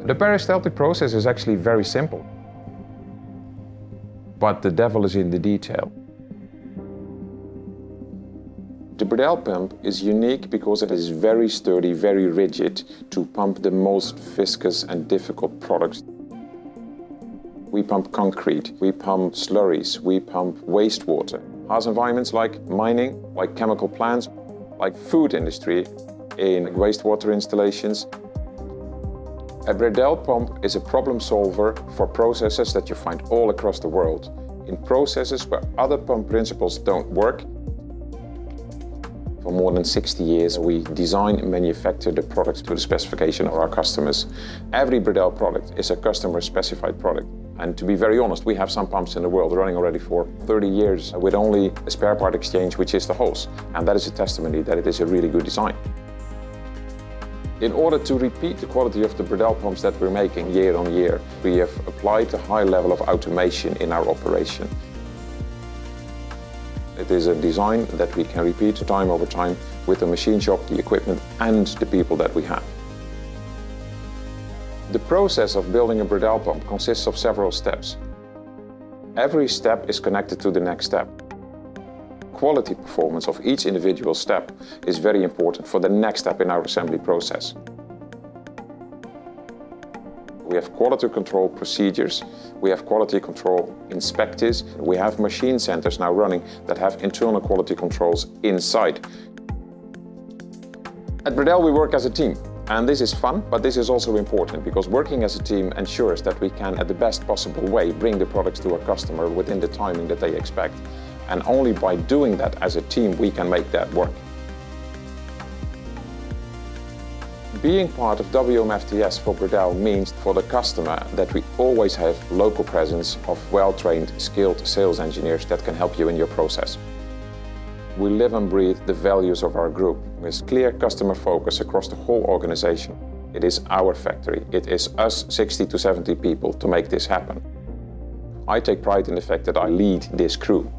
The peristaltic process is actually very simple, but the devil is in the detail. The Bredel pump is unique because it is very sturdy, very rigid to pump the most viscous and difficult products. We pump concrete, we pump slurries, we pump wastewater. Harsh environments like mining, like chemical plants, like food industry, in wastewater installations. A Bredel pump is a problem solver for processes that you find all across the world. In processes where other pump principles don't work. For more than 60 years, we design and manufacture the products to the specification of our customers. Every Bredel product is a customer-specified product. And to be very honest, we have some pumps in the world running already for 30 years with only a spare part exchange, which is the hose. And that is a testimony that it is a really good design. In order to repeat the quality of the Bredel pumps that we're making year on year, we have applied a high level of automation in our operation. It is a design that we can repeat time over time with the machine shop, the equipment and the people that we have. The process of building a Bredel pump consists of several steps. Every step is connected to the next step. Quality performance of each individual step is very important for the next step in our assembly process. We have quality control procedures, we have quality control inspectors, we have machine centers now running that have internal quality controls inside. At Bredel we work as a team, and this is fun, but this is also important because working as a team ensures that we can, at the best possible way, bring the products to our customer within the timing that they expect. And only by doing that as a team we can make that work. Being part of WMFTS for Bredel means for the customer that we always have local presence of well-trained, skilled sales engineers that can help you in your process. We live and breathe the values of our group with clear customer focus across the whole organization. It is our factory. It is us 60 to 70 people to make this happen. I take pride in the fact that I lead this crew.